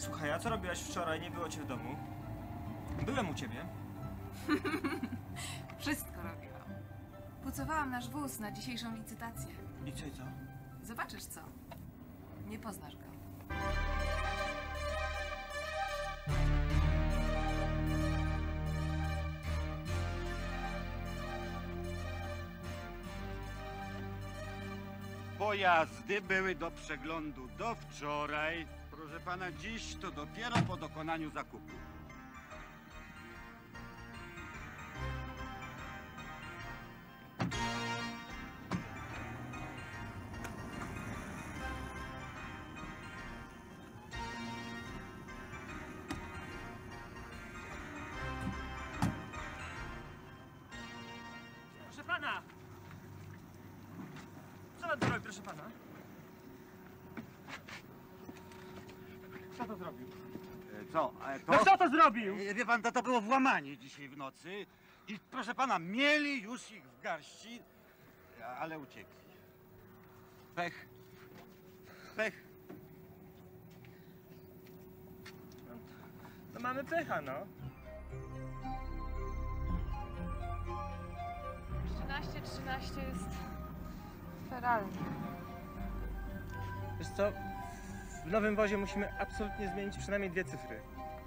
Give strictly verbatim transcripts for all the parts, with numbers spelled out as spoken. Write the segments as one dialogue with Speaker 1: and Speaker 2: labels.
Speaker 1: Słuchaj, a co robiłaś wczoraj? Nie było cię w domu. Byłem u ciebie.
Speaker 2: Wszystko robiłam. Pucowałam nasz wóz na dzisiejszą licytację.
Speaker 1: I co i co?
Speaker 2: Zobaczysz co. Nie poznasz go.
Speaker 3: Pojazdy były do przeglądu do wczoraj. Proszę pana, dziś to dopiero po dokonaniu zakupu.
Speaker 1: Proszę pana! Co pan tu robi, proszę pana? Kto to zrobił?
Speaker 3: E, Co? E, to...
Speaker 1: No kto to zrobił?
Speaker 3: E, Wie pan, to, to było włamanie dzisiaj w nocy. I proszę pana, mieli już ich w garści, ale uciekli. Pech. Pech.
Speaker 1: No mamy pecha, no.
Speaker 2: trzynaście trzynaście jest feralny.
Speaker 1: Wiesz co? W nowym wozie musimy absolutnie zmienić przynajmniej dwie cyfry.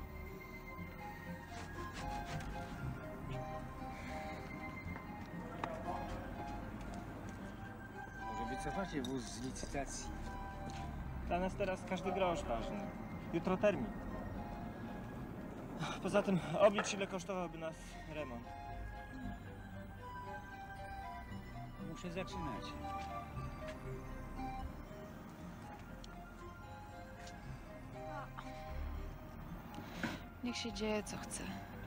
Speaker 4: Może wycofacie wóz z licytacji?
Speaker 1: Dla nas teraz każdy grosz ważny. Jutro termin. Poza tym oblicz, ile kosztowałby nas remont.
Speaker 4: Muszę zaczynać.
Speaker 2: Niech się dzieje co chce.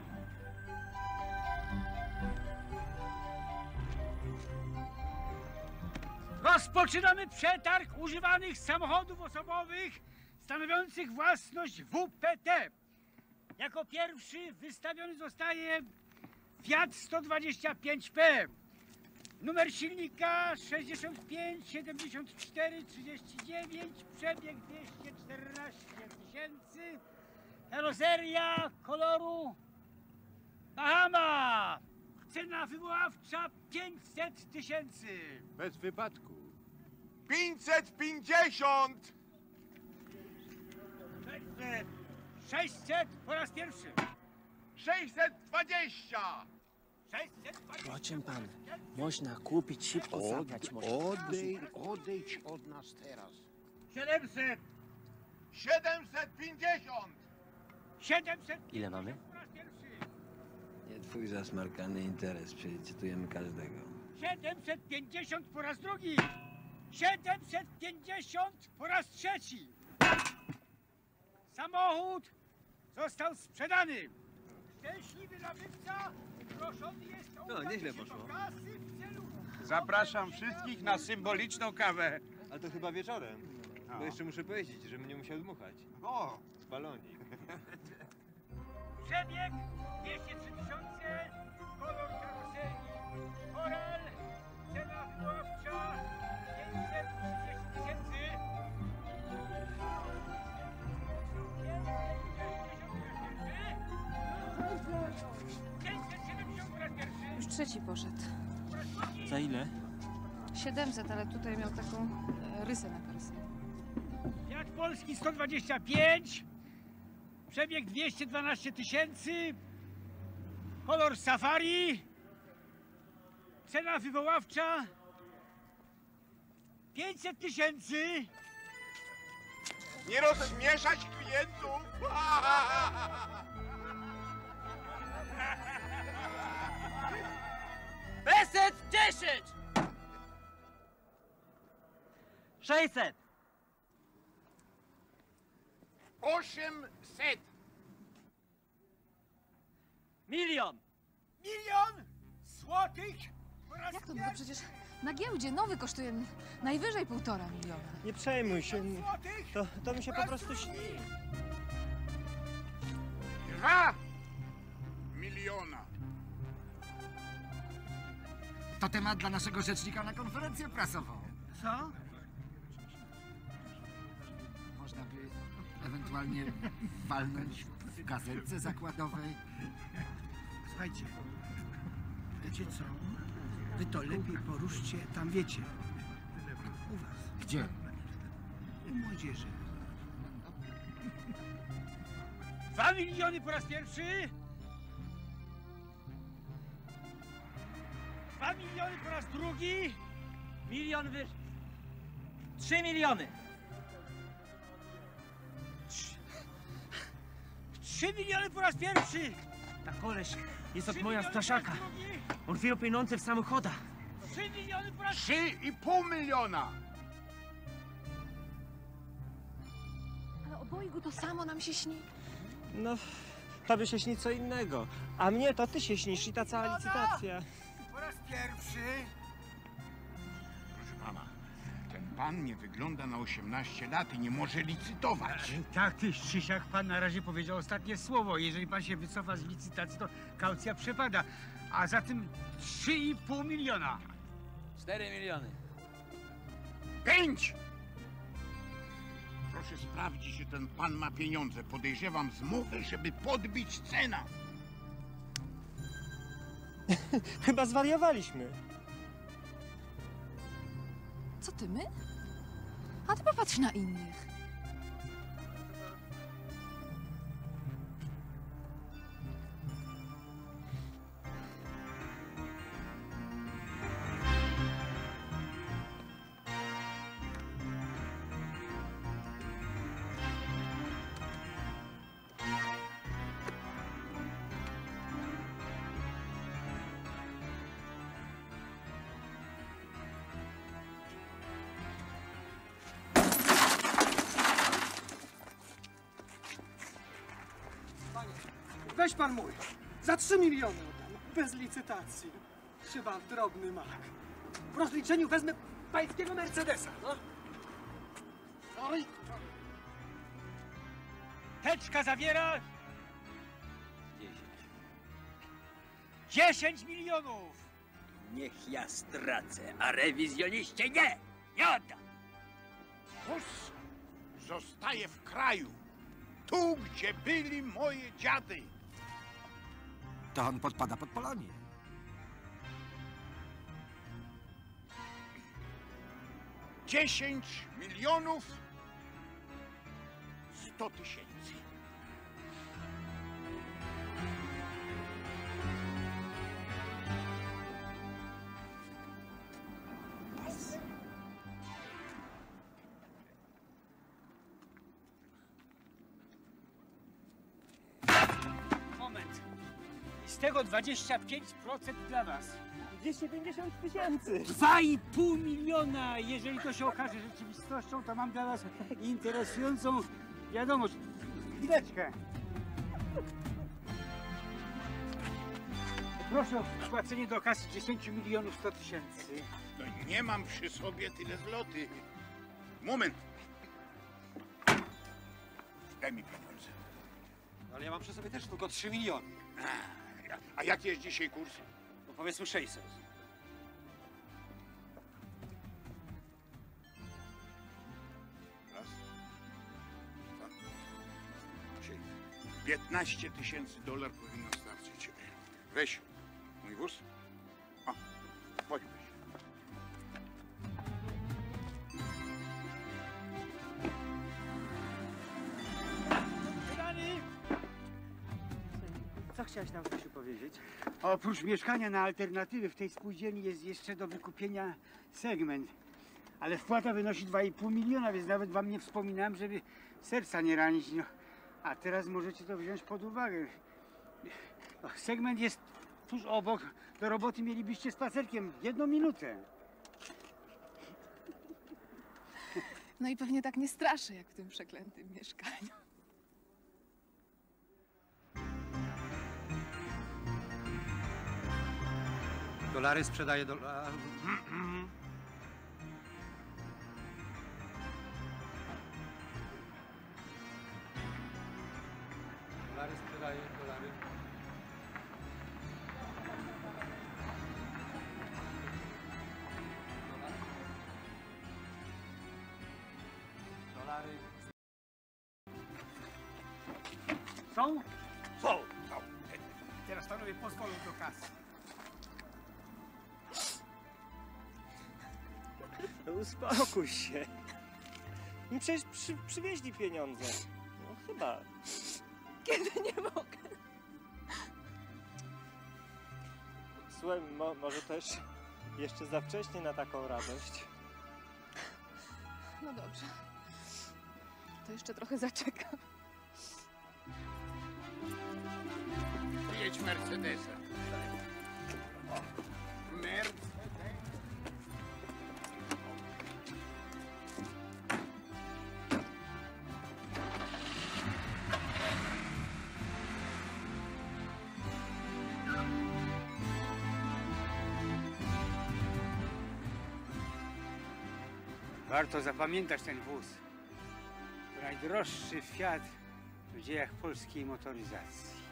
Speaker 5: Rozpoczynamy przetarg używanych samochodów osobowych stanowiących własność W P T. Jako pierwszy wystawiony zostaje Fiat sto dwadzieścia pięć P. Numer silnika sześćdziesiąt pięć siedemdziesiąt cztery trzydzieści dziewięć, przebieg dwieście czternaście tysięcy, karoseria koloru Bahama. Cena wywoławcza pięćset tysięcy.
Speaker 3: Bez wypadku.
Speaker 6: pięćset pięćdziesiąt!
Speaker 5: sześćset po raz pierwszy.
Speaker 6: sześćset dwadzieścia!
Speaker 5: sześćset dwadzieścia.
Speaker 4: Proszę pan, można kupić szybko, zabrać można.
Speaker 7: Odejdź, odejdź od nas teraz.
Speaker 5: siedemset.
Speaker 6: siedemset pięćdziesiąt!
Speaker 5: siedemset.
Speaker 4: Ile mamy?
Speaker 5: Po raz pierwszy.
Speaker 8: Nie twój zasmarkany interes, przelicytujemy każdego.
Speaker 5: siedemset pięćdziesiąt po raz drugi. siedemset pięćdziesiąt po raz trzeci. Samochód został sprzedany. Szczęśliwy nabywca proszony jest o
Speaker 8: No, nieźle
Speaker 5: udanie się
Speaker 8: poszło.
Speaker 5: do kasy w celu...
Speaker 3: Zapraszam wszystkich na symboliczną kawę.
Speaker 8: Ale to chyba wieczorem.
Speaker 3: No.
Speaker 8: Bo jeszcze muszę powiedzieć, żebym nie musiał dmuchać.
Speaker 3: O,
Speaker 8: Z balonik.
Speaker 5: Przebieg dwieście trzy tysiące, kolor karoserii Coral, cena wywoławcza pięćset trzydzieści tysięcy. pięćset siedemdziesiąt po raz pierwszy.
Speaker 2: Już trzeci poszedł.
Speaker 1: Za ile?
Speaker 2: siedemset, ale tutaj miał taką e, rysę na karoserii.
Speaker 5: Fiat Polski sto dwadzieścia pięć, przebieg dwieście dwanaście tysięcy, kolor Safari, cena wywoławcza pięćset tysięcy.
Speaker 6: Nie rozśmieszać klientów!
Speaker 1: pięćset dziesięć! sześćset!
Speaker 6: osiemset!
Speaker 1: Milion!
Speaker 5: Milion złotych po raz
Speaker 2: Jak to? No to
Speaker 5: pierwszy.
Speaker 2: przecież na giełdzie nowy kosztuje najwyżej półtora miliona.
Speaker 1: Nie przejmuj się.
Speaker 5: Złotych
Speaker 1: To, to mi się po
Speaker 5: raz
Speaker 1: prostu
Speaker 5: drugi.
Speaker 1: śni.
Speaker 6: Dwa miliona!
Speaker 5: To temat dla naszego rzecznika na konferencję prasową. Co? Można by
Speaker 7: Ewentualnie walnąć w gazetce zakładowej.
Speaker 9: Słuchajcie, wiecie co? Wy to lepiej poruszcie tam, wiecie. U was.
Speaker 7: Gdzie?
Speaker 9: U młodzieży.
Speaker 5: Dwa miliony po raz pierwszy. Dwa miliony po raz drugi.
Speaker 4: Milion wyżej. Trzy miliony.
Speaker 5: Trzy miliony po raz pierwszy.
Speaker 4: Ta koleś jest od
Speaker 5: Trzy
Speaker 4: moja
Speaker 5: miliony po raz
Speaker 4: Staszaka.
Speaker 5: drugi.
Speaker 4: On wziął pieniądze w samochodach.
Speaker 5: Trzy miliony po raz
Speaker 6: Trzy i pół miliona.
Speaker 2: Ale obojgu to samo nam się śni.
Speaker 1: No, tobie się śni co innego. A mnie to ty się śnisz i ta cała licytacja.
Speaker 9: Po raz pierwszy.
Speaker 6: Proszę pana, ten pan nie wygląda na osiemnaście lat i nie może licytować.
Speaker 5: Tak, ty Krzysiak, pan na razie powiedział ostatnie słowo. Jeżeli pan się wycofa z licytacji, to kaucja przepada. A zatem trzy i pół miliona.
Speaker 4: Cztery miliony.
Speaker 6: Pięć! Proszę sprawdzić, czy ten pan ma pieniądze. Podejrzewam zmowę, żeby podbić cenę.
Speaker 1: Chyba zwariowaliśmy.
Speaker 2: Co ty, my? A ty popatrz na innych.
Speaker 9: Weź pan mój. Za trzy miliony oddam. Bez licytacji. Chyba w drobny mak. W rozliczeniu wezmę pańskiego Mercedesa, no. Oj,
Speaker 5: Teczka zawiera
Speaker 4: Dziesięć.
Speaker 5: dziesięć milionów.
Speaker 4: Niech ja stracę, a rewizjoniście nie! Nie oddam!
Speaker 6: Wóz zostaje w kraju. Tu, gdzie byli moje dziady.
Speaker 7: To on podpada pod Polonię.
Speaker 6: Dziesięć milionów sto tysięcy.
Speaker 5: Moment. I z tego dwadzieścia pięć procent dla was.
Speaker 1: dwieście pięćdziesiąt tysięcy.
Speaker 5: Dwa i pół miliona. Jeżeli to się okaże rzeczywistością, to mam dla was interesującą wiadomość. Chwileczkę. Proszę o wpłacenie do kasy dziesięć milionów sto tysięcy.
Speaker 6: No nie mam przy sobie tyle zloty. Moment. Daj mi pieniądze.
Speaker 3: Ale ja mam przy sobie też tylko trzy miliony.
Speaker 6: A, a jaki jest dzisiaj kurs?
Speaker 3: No powiedzmy sześćset.
Speaker 6: Raz, dwa, trzy. piętnaście tysięcy dolarów powinno starczyć. Weź mój wóz. O, weź.
Speaker 5: Wydany.
Speaker 1: Co chciałeś nam, Stasiu, powiedzieć?
Speaker 5: Oprócz mieszkania na alternatywy w tej spółdzielni jest jeszcze do wykupienia segment. Ale wpłata wynosi dwa i pół miliona, więc nawet wam nie wspominałem, żeby serca nie ranić. No. A teraz możecie to wziąć pod uwagę. No, segment jest tuż obok. Do roboty mielibyście spacerkiem jedną minutę.
Speaker 2: No i pewnie tak nie straszy, jak w tym przeklętym mieszkaniu.
Speaker 3: Dolary sprzedaje dolar. Dolary sprzedaje, dolary. Dolary.
Speaker 5: Są?
Speaker 3: Są.
Speaker 5: Teraz panowie pozwolą do kasy.
Speaker 1: No uspokój się. No przecież przy, przywieźli pieniądze. No chyba.
Speaker 2: Kiedy nie mogę.
Speaker 1: Słuchaj, mo, może też jeszcze za wcześnie na taką radość.
Speaker 2: No dobrze. To jeszcze trochę zaczekam.
Speaker 6: Jedź Mercedesa. Mercedes.
Speaker 5: Warto zapamiętać ten wóz. To najdroższy Fiat w dziejach polskiej motoryzacji.